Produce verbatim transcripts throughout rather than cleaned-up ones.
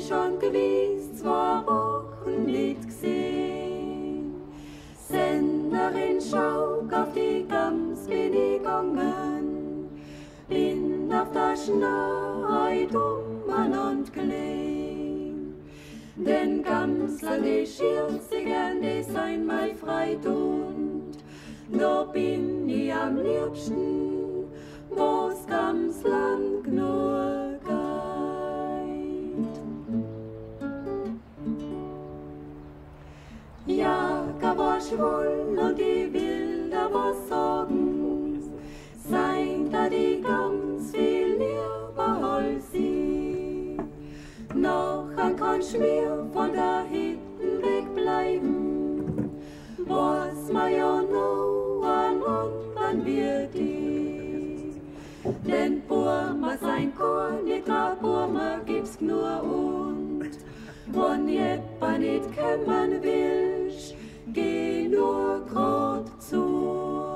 schon gewiss zwei Wochen nicht gesehen. Senderin, schau auf die Gams bin ich gegangen, bin auf der Schnee dumm und gelegen. Den Gamsler, die schielt sich gern, die sein mein Freitund. Da bin ich am liebsten, wo's ganz lang genug geht. Jager war schwul und die Wilder was sagen, sein da die ganz viel lieber als sie. Noch ein kannst mir von der Hitten wegbleiben, was ma ja noch an und an wird die. Denn Burma sein Korn, nicht a Burma gibt's nur und, wenn jemand nicht kümmern willst, geh nur grad zu.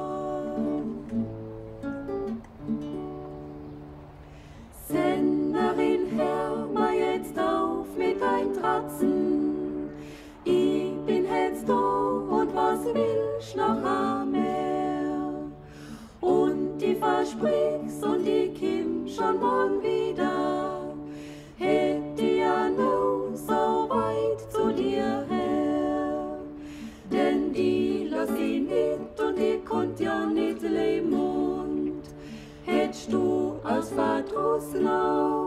Senderin, hör mal jetzt auf mit dein Tratzen. Ich bin jetzt da und was willst noch mehr? Und die versprich's und die kommt schon morgen wieder. Hätt ich ja nur so weit zu dir her. Denn die lass ich nicht und ich konnt ja nicht leben und hättst du als Verdruss noch